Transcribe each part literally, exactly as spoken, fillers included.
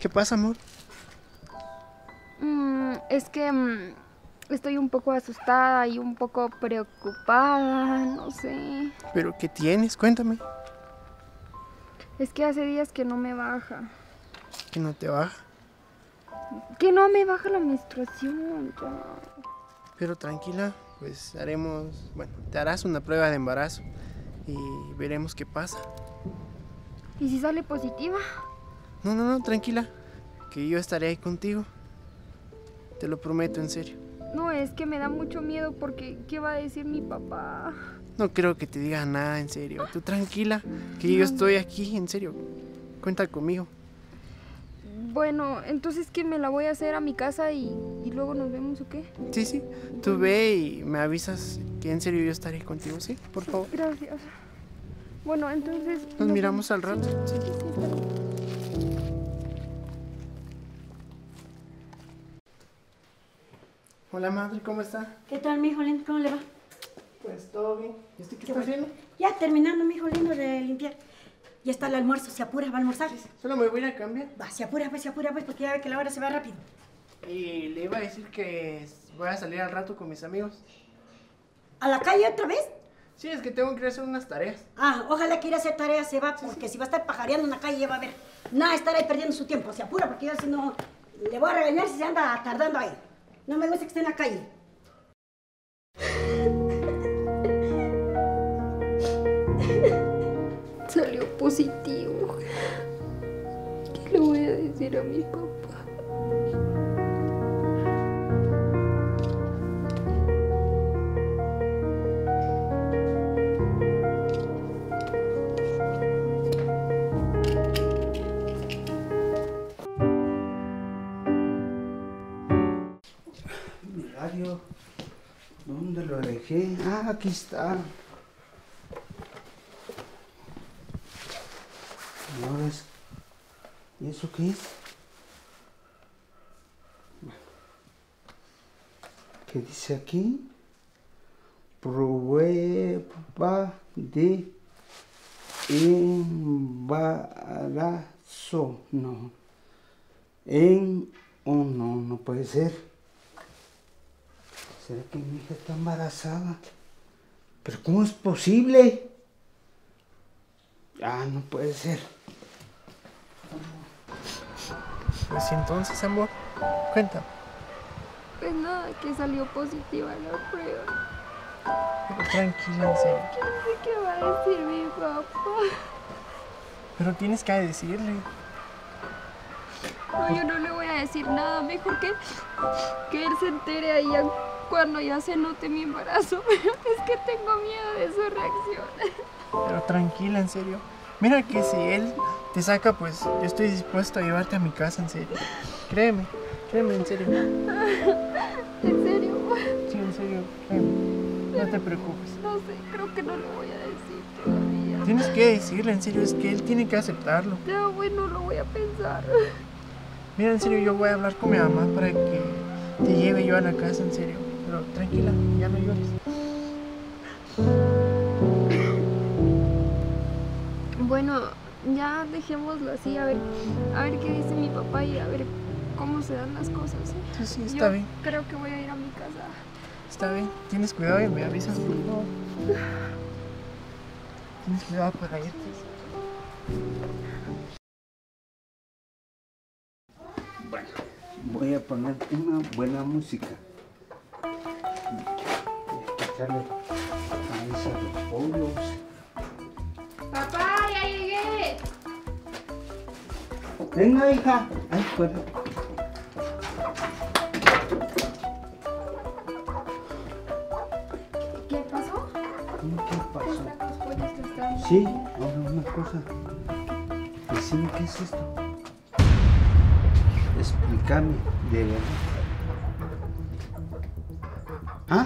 ¿Qué pasa, amor? Mm, es que mm, estoy un poco asustada y un poco preocupada, no sé. ¿Pero qué tienes? Cuéntame. Es que hace días que no me baja. ¿Que no te baja? Que no me baja la menstruación, ya. Pero tranquila, pues haremos... Bueno, te harás una prueba de embarazo y veremos qué pasa. ¿Y si sale positiva? No, no, no, tranquila, que yo estaré ahí contigo. Te lo prometo, en serio. No, es que me da mucho miedo porque ¿qué va a decir mi papá? No creo que te diga nada, en serio. Tú tranquila, que yo estoy aquí, en serio. Cuenta conmigo. Bueno, entonces que me la voy a hacer a mi casa y, y luego nos vemos, ¿o qué? Sí, sí, tú ve y me avisas que en serio yo estaré contigo, ¿sí? Por favor. Gracias. Bueno, entonces... Nos miramos al rato. Sí. Sí, sí, está bien. Hola, madre, ¿cómo está? ¿Qué tal, mijo lindo? ¿Cómo le va? Pues todo bien. ¿Y usted qué, Qué está bueno. haciendo? Ya terminando, mijo lindo, de limpiar. Ya está el almuerzo, se apura, va a almorzar. Solo me voy a ir a cambiar. Va, se apura, pues, se apura, pues, porque ya ve que la hora se va rápido. Y le iba a decir que voy a salir al rato con mis amigos. ¿A la calle otra vez? Sí, es que tengo que ir a hacer unas tareas. Ah, ojalá que ir a hacer tareas se va, porque si va a estar pajareando en la calle ya va a ver. Nada, estar ahí perdiendo su tiempo. Se apura, porque yo si no, le voy a regañar si se anda tardando ahí. No me gusta que esté en la calle. Salió positivo. ¿Qué le voy a decir a mi papá? Mi radio, ¿dónde lo dejé? Ah, aquí está. Y ahora es... ¿Y eso qué es? ¿Qué dice aquí? Prueba de embarazo. No. En... Oh, no, no puede ser. ¿Será que mi hija está embarazada? ¿Pero cómo es posible? Ah, no puede ser. Pues entonces, amor, cuéntame. Pues nada, que salió positiva la prueba. Pero tranquila, en serio. ¿Qué sé qué va a decir mi papá? Pero tienes que decirle. No, yo no le voy a decir nada, mejor que, que él se entere ahí ya cuando ya se note mi embarazo. Pero es que tengo miedo de su reacción. Pero tranquila, en serio. Mira que si él te saca, pues yo estoy dispuesto a llevarte a mi casa, en serio. Créeme, créeme, en serio. ¿En serio? Sí, en serio, créeme. No te preocupes. No sé, creo que no le voy a decir todavía. Tienes que decirle, en serio, es que él tiene que aceptarlo. Ya, bueno, lo voy a pensar. Mira, en serio, yo voy a hablar con mi mamá para que te lleve yo a la casa, en serio. Pero tranquila, ya no llores. Bueno, ya dejémoslo así, a ver, a ver qué dice mi papá y a ver cómo se dan las cosas, ¿eh? Sí, sí, está Yo bien. creo que voy a ir a mi casa. Está bien. Tienes cuidado y me avisas, por favor. Tienes cuidado para irte. Bueno, voy a poner una buena música. Hay que echarle cabeza a los pollos. ¡Papá, ya llegué! Venga, hija. Ay, fuera. ¿Qué pasó? ¿Cómo que pasó? Los pollos te están... Sí, ahora una cosa. Decime qué es esto. Explícame, de verdad. ¿Ah?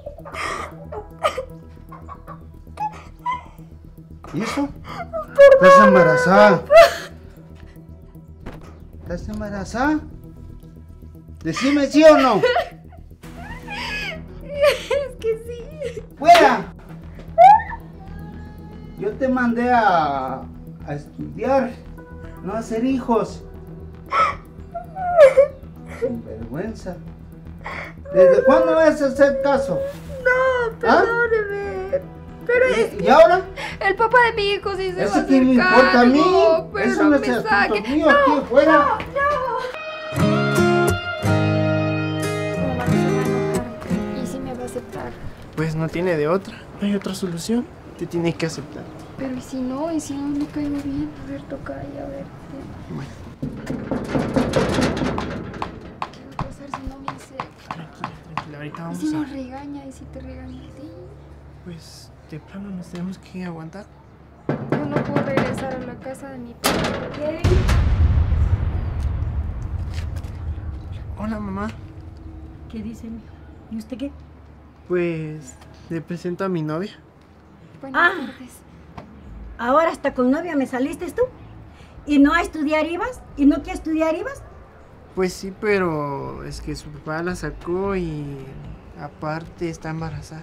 ¿Y eso? ¿Estás embarazada? ¿Estás embarazada? Decime sí o no. Es que sí. ¡Fuera! Yo te mandé a, a estudiar, no a hacer hijos. Sin vergüenza. ¿Desde cuándo vas a hacer caso? No, perdóneme. Pero es ¿Y ahora? el papá de mi hijo sí se va a ¿Eso hacer qué me importa a mí? cargo, pero Eso no no me es asunto saque. mío, aquí afuera. Mi mamá no se va a enojar y sí me va a aceptar. Pues no tiene de otra, no hay otra solución. Te tiene que aceptar. Pero ¿y si no? ¿Y si no le caigo bien? A ver, toca ahí, a ver. Bueno, ¿Qué va a pasar si no me acepta? tranquila, tranquila, ahorita ¿Y vamos si a... nos regaña? ¿Y si te regaña a ti? Pues de plano nos tenemos que aguantar. Yo no puedo regresar a la casa de mi padre. ¿Qué? Hola, mamá. ¿Qué dice, mijo? ¿Y usted qué? Pues le presento a mi novia. Buenas Ah. tardes. Ahora hasta con novia me saliste tú. ¿Y no a estudiar ibas? ¿Y no que a estudiar ibas? Pues sí, pero es que su papá la sacó y aparte está embarazada.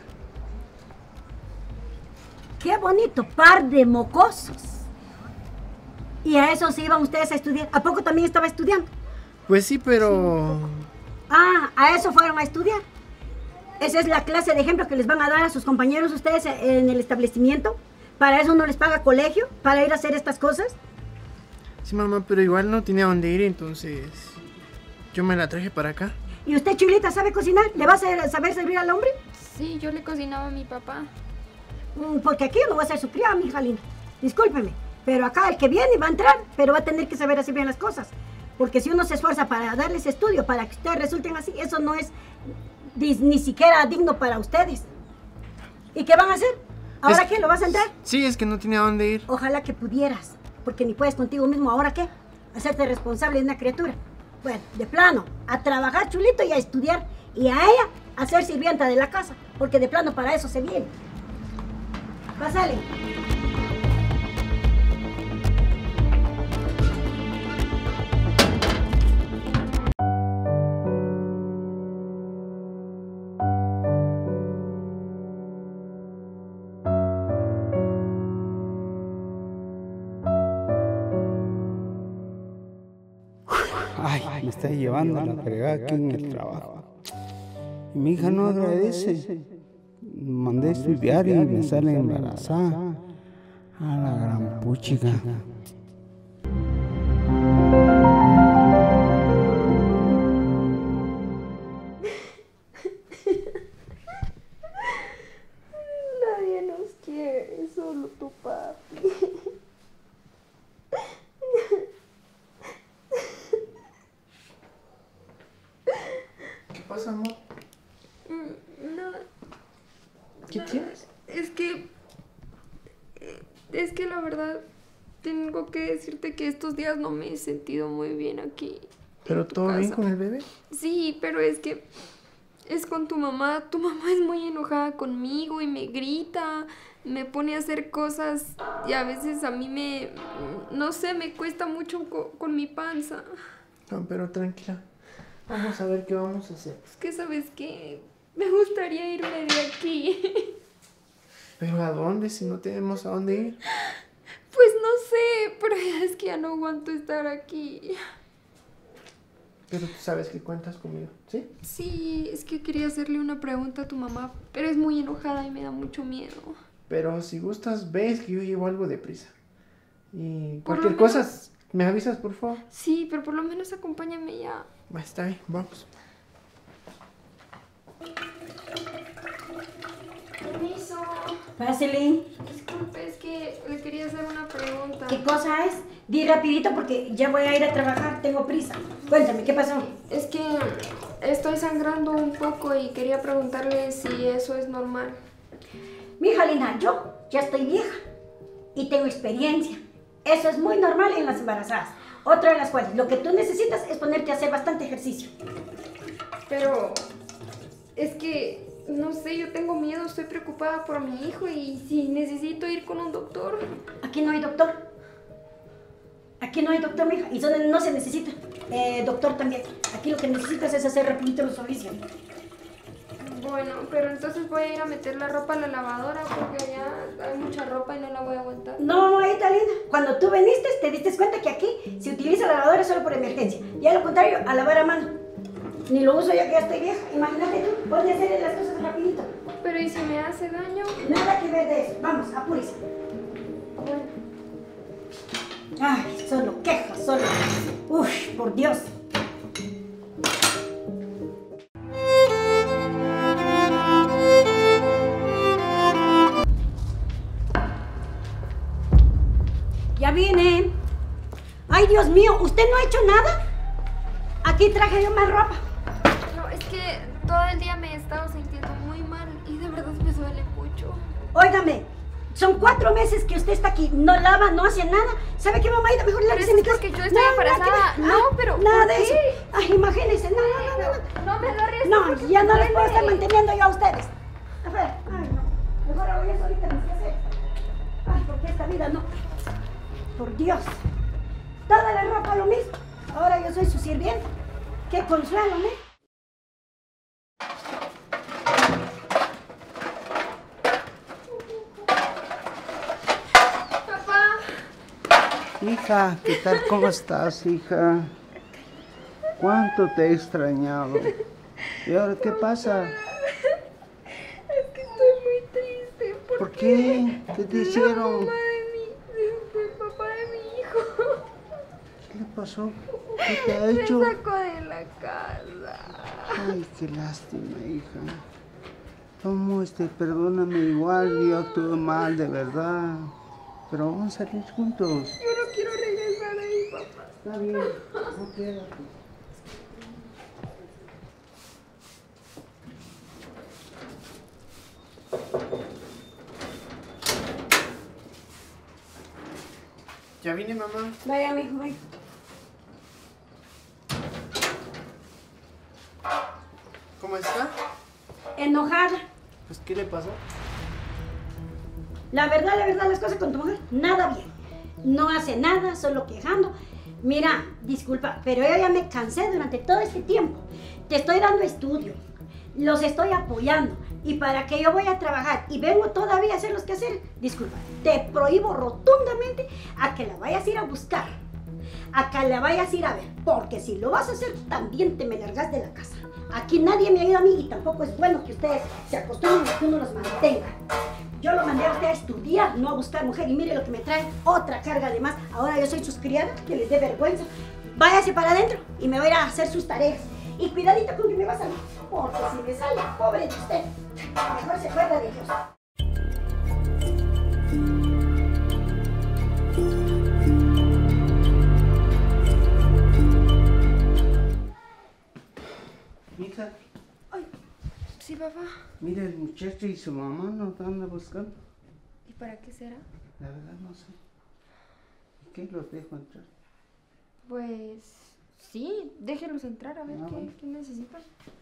¡Qué bonito par de mocosos! ¿Y a eso se iban ustedes a estudiar? ¿A poco también estaba estudiando? Pues sí, pero... Ah, a eso fueron a estudiar. Esa es la clase de ejemplo que les van a dar a sus compañeros ustedes en el establecimiento. ¿Para eso no les paga colegio? ¿Para ir a hacer estas cosas? Sí, mamá, pero igual no tenía dónde ir, entonces yo me la traje para acá. ¿Y usted, Chulita, sabe cocinar? ¿Le va a saber, saber servir al hombre? Sí, yo le cocinaba a mi papá. Mm, Porque aquí yo no voy a ser su criada, mi hija linda. Discúlpeme, pero acá el que viene va a entrar, pero va a tener que saber hacer bien las cosas. Porque si uno se esfuerza para darles estudio, para que ustedes resulten así, eso no es ni, ni siquiera digno para ustedes. ¿Y qué van a hacer? ¿Ahora Es- qué? ¿Lo vas a entrar? Sí, es que no tenía dónde ir. Ojalá que pudieras, porque ni puedes contigo mismo. ¿Ahora qué? Hacerte responsable de una criatura. Bueno, de plano, a trabajar, Chulito, y a estudiar. Y a ella a ser sirvienta de la casa, porque de plano para eso se viene. Pásale. Ay, me está llevando la fregada aquí en el trabajo. Y mi hija no agradece. Mandé a estudiar y me sale embarazada. A la gran puchica. Nadie nos quiere, solo tu papi. ¿Qué pasa, amor? No, ¿Qué tienes? es que... Es que la verdad, tengo que decirte que estos días no me he sentido muy bien aquí. ¿Pero en tu todo bien casa. con el bebé? Sí, pero es que es con tu mamá. Tu mamá es muy enojada conmigo y me grita, me pone a hacer cosas y a veces a mí me, no sé, me cuesta mucho co- con mi panza. No, pero tranquila. Vamos a ver qué vamos a hacer. Es que, ¿sabes qué? Me gustaría irme de aquí. ¿Pero a dónde si no tenemos a dónde ir? Pues no sé, pero ya es que ya no aguanto estar aquí. Pero tú sabes que cuentas conmigo, ¿sí? Sí, es que quería hacerle una pregunta a tu mamá, pero es muy enojada y me da mucho miedo. Pero si gustas, ves que yo llevo algo de prisa. Y Por lo cualquier menos- cosa, ¿me avisas, por favor? Sí, pero por lo menos acompáñame ya. Va, está bien, vamos. Permiso. Pásale. Disculpe, es que le quería hacer una pregunta. ¿Qué cosa es? Di rapidito porque ya voy a ir a trabajar, tengo prisa. Cuéntame, ¿qué pasó? Es que estoy sangrando un poco y quería preguntarle si eso es normal. Mija linda, yo ya estoy vieja y tengo experiencia. Eso es muy normal en las embarazadas. Otra de las cuales, lo que tú necesitas es ponerte a hacer bastante ejercicio. Pero es que, no sé, yo tengo miedo, estoy preocupada por mi hijo y si necesito ir con un doctor. Aquí no hay doctor. Aquí no hay doctor, mija. Y donde no se necesita eh, doctor también. Aquí lo que necesitas es hacer rapidito los servicios. Bueno, pero entonces voy a ir a meter la ropa a la lavadora porque ya hay mucha ropa y no la voy a aguantar. No, ahí está linda. Cuando tú viniste, te diste cuenta que aquí se utiliza la lavadora solo por emergencia. Y a lo contrario, a lavar a mano. Ni lo uso ya que ya estoy vieja. Imagínate tú, puedes hacer las cosas rapidito. Pero ¿y si me hace daño? Nada que ver de eso. Vamos, apúrese. Bueno. Ay, solo quejas, solo. Uf, por Dios. Ya vine. Ay, Dios mío, ¿usted no ha hecho nada? Aquí traje yo más ropa. No, es que todo el día me he estado sintiendo muy mal y de verdad me duele mucho. Óigame, son cuatro meses que usted está aquí, no lava, no hace nada. ¿Sabe qué, mamá? Mejor la Pero es porque yo estoy embarazada. No, pero nada ¿por de qué? eso. Ay, imagínense, no, no, no, no. No me lo arriesgues. No, ya no les puedo estar manteniendo yo a ustedes. A ver, ay, no. Mejor hago yo solita mis quehaceres. Ay, porque esta vida no. Por Dios. Toda la ropa lo mismo. Ahora yo soy su sirvienta. Qué consuelo, ¿no? Papá. Hija, ¿qué tal? ¿Cómo estás, hija? ¿Cuánto te he extrañado? ¿Y ahora qué pasa? Es que estoy muy triste. ¿Por, ¿Por qué? ¿Qué te hicieron? La mamá de mi, de- del papá de mi hijo. ¿Qué le pasó? ¿Qué te ha hecho? Me sacó de la casa. Ay, qué lástima, hija. ¿Cómo este? Perdóname igual, yo actué mal, de verdad. Pero vamos a salir juntos. Yo no quiero regresar ahí, papá. Está bien, no quédate. Ya vine, mamá. Vaya, mijo, vaya. ¿Cómo está? Enojada. Pues, ¿qué le pasó? La verdad, la verdad, las cosas con tu mujer, nada bien. No hace nada, solo quejando. Mira, disculpa, pero yo ya me cansé durante todo este tiempo. Te estoy dando estudio, los estoy apoyando. Y para que yo voy a trabajar y vengo todavía a hacer los quehaceres, disculpa, te prohíbo rotundamente a que la vayas a ir a buscar. A que la vayas a ir a ver. Porque si lo vas a hacer, también te me largas de la casa. Aquí nadie me ayuda a mí y tampoco es bueno que ustedes se acostumbren a que uno los mantenga. Yo lo mandé a usted a estudiar, no a buscar mujer. Y mire lo que me trae, otra carga de más. Ahora yo soy sus criadas, que les dé vergüenza. Váyase para adentro y me voy a ir a hacer sus tareas. Y cuidadito con que me va a salir, porque si me sale, pobre de usted, mejor se acuerda de Dios. Hija, Ay, sí, papá. mira, el muchacho y su mamá nos andan buscando. ¿Y para qué será? La verdad no sé. ¿Y qué los dejo entrar? Pues sí, déjenlos entrar a ver Ah, qué, bueno. qué necesitan.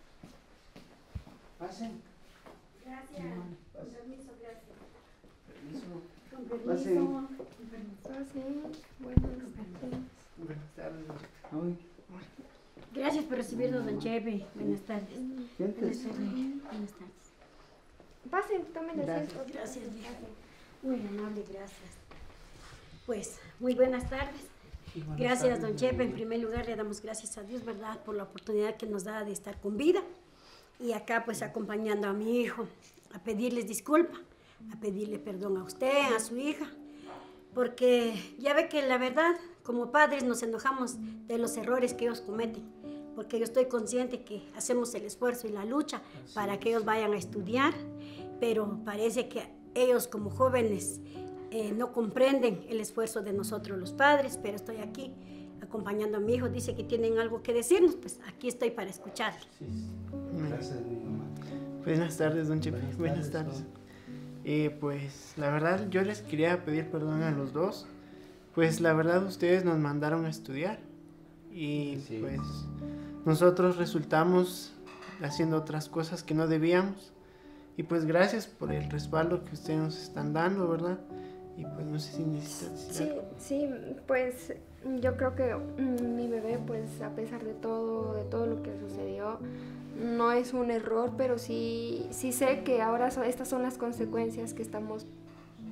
Pasen. Gracias. Con permiso, gracias. Permiso. Con permiso. Pasen, buenas tardes. Buenas tardes. Ay, Gracias por recibirnos, don Chepe. Buenas tardes. Buenas siéntese. tardes. Buenas tardes. Pasen, tomen Gracias. asiento. Gracias, vieja. Muy amable, gracias. Pues, muy buenas tardes. Y buenas Gracias, tardes, don Chepe. En primer lugar, le damos gracias a Dios, ¿verdad?, por la oportunidad que nos da de estar con vida. Y acá, pues, acompañando a mi hijo, a pedirles disculpa, a pedirle perdón a usted, a su hija. Porque ya ve que la verdad, como padres, nos enojamos de los errores que ellos cometen. Porque yo estoy consciente que hacemos el esfuerzo y la lucha para que ellos vayan a estudiar. Pero parece que ellos, como jóvenes, Eh, no comprenden el esfuerzo de nosotros los padres, pero estoy aquí acompañando a mi hijo. Dice que tienen algo que decirnos, pues aquí estoy para escucharle. Sí, sí. Gracias, mi mamá. Buenas tardes, don Chepe. Buenas Buenas tardes, tardes. Eh, pues la verdad yo les quería pedir perdón a los dos. Pues la verdad ustedes nos mandaron a estudiar. Y Sí. pues nosotros resultamos haciendo otras cosas que no debíamos. Y pues gracias por el respaldo que ustedes nos están dando, ¿verdad? Y pues no sé si necesitan decir Sí, algo. sí, pues yo creo que mm, mi bebé, pues a pesar de todo, de todo lo que sucedió, no es un error, pero sí, sí sé que ahora son, estas son las consecuencias que estamos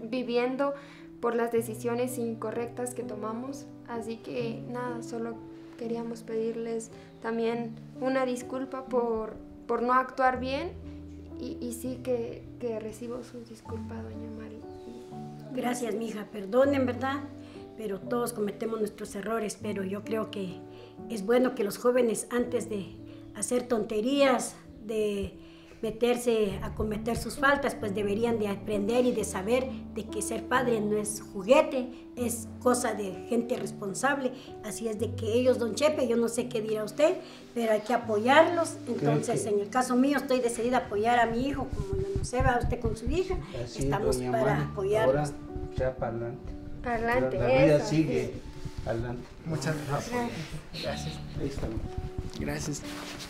viviendo por las decisiones incorrectas que tomamos. Así que nada, solo queríamos pedirles también una disculpa por, por no actuar bien y, y sí que, que recibo su disculpa, doña Mari. Gracias, mija, perdonen, ¿verdad? Pero todos cometemos nuestros errores, pero yo creo que es bueno que los jóvenes, antes de hacer tonterías, de meterse a cometer sus faltas, pues deberían de aprender y de saber de que ser padre no es juguete, es cosa de gente responsable. Así es de que ellos, don Chepe, yo no sé qué dirá usted, pero hay que apoyarlos. Entonces, en el caso mío, estoy decidida a apoyar a mi hijo, como no se va usted con su hija. Así, estamos doña para Mari, apoyarlos. Ahora ya para adelante. Adelante, La vida eso, sigue sí. adelante. Muchas gracias. Gracias. Ahí estamos. Gracias.